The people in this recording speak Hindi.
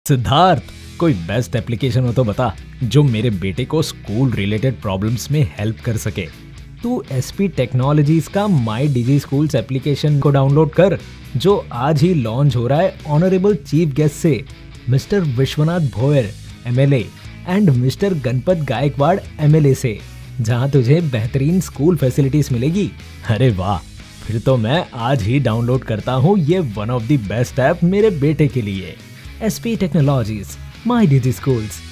सिद्धार्थ, कोई बेस्ट एप्लीकेशन हो तो बता जो मेरे बेटे को स्कूल रिलेटेड प्रॉब्लम्स में हेल्प कर सके। तू एसपी टेक्नोलॉजीज का माई डिजी स्कूल्स एप्लीकेशन को डाउनलोड कर जो आज ही लॉन्च हो रहा है ऑनरेबल चीफ गेस्ट से mister Vishwanath Bhoyar MLA and mister Ganpat Gaikwad MLA से, जहां तुझे बेहतरीन स्कूल फैसिलिटीज मिलेगी। अरे वाह, फिर तो मैं आज ही डाउनलोड करता हूँ ये one of the best app मेरे बेटे के लिए। SP technologies, my digi schools.